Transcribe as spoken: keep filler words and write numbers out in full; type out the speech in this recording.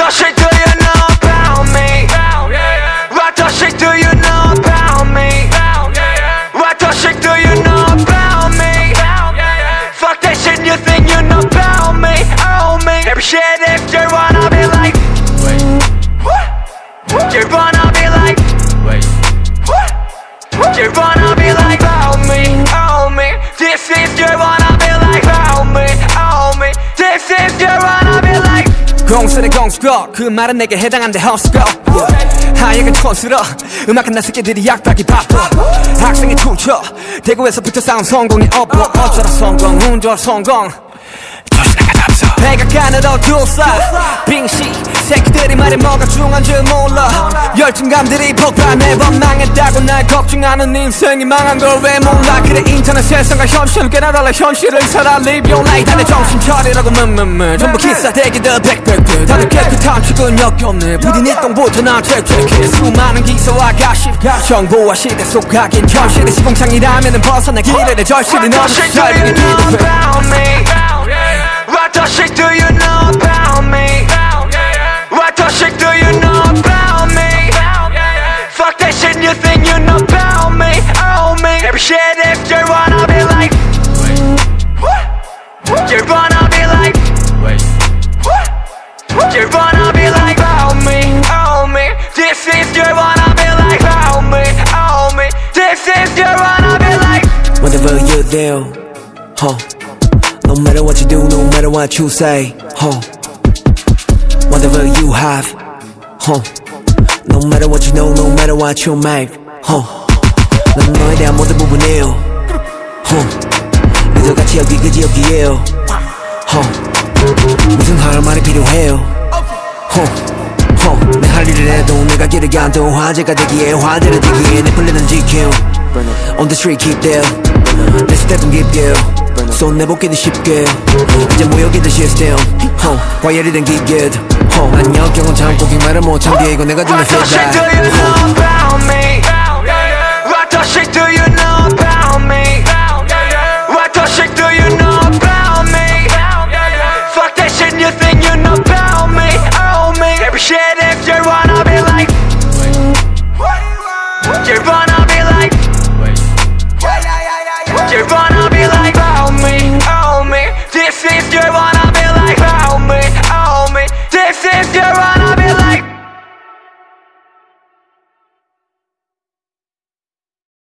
the shit do you know about me? What the shit do you know about me? What the shit do you know about me? Fuck that shit you think you know about me, oh me. Every shit if you wanna be like, wait, what? You wanna be like, wait, what? You wanna be like, oh me, oh me. This is you wanna be like, oh me, oh me. This is you wanna be like. 공순의 공수거 그 말은 내게 해당한데 헛수고 하얘가 촌스러 음악은 나 새끼들이 약박이 바빠 학생의 투처 대구에서부터 싸운 성공이 없고 어쩌라 성공 운 좋아 성공 배가 가늘어 둘싸 빙시 새끼들이 말이 뭐가 중요한 줄 몰라 열등감들이 폭발해 원망했다고 날 걱정하는 인생이 망한 걸 왜 몰라 그래 인터넷 세상과 현실을 꽤나 달라 현실을 살아 live your life 다들 정신 차리라고 므므므 전부 기사대기들 백백들 다들 깨끗한 출근력이 없네 부디 네 똥부터 나 퇴퇴해 수많은 기사와 가십 정보와 시대 속 하긴 현실의 시공창이라면은 벗어나 길에 절실히 너는 살기 기도해 What the shit do you know about me? What the shit do you know about me? Fuck that shit you think you know about me, oh me. Every shit if you wanna be like, what? You wanna be like, wait, what? You wanna be like, oh me, oh me. This is you wanna be like, oh me, oh me. This is you wanna be like. Whatever you do, huh? No matter what you do, no matter what you say, huh? Whatever you have, huh? No matter what you know, no matter what you make, huh? 난 너에 대한 모든 부분이에요, huh? 리더같이 여기 그지 여기에요, huh? 무슨 할 말이 필요해요, huh? huh? 내 할 일을 해도 내가 길을 가도 화제가 되기에 화제를 되기에 내 플랜은 지켜. On the street keep there, 내 스텝은 깊게 손 내보기도 쉽게 이제 모여기도 시스템 과열이 된 기계 안녕 경험 참고 기말을 못 참게 이거 내가 주는 feedback. What the shit do you know about me? What the shit do you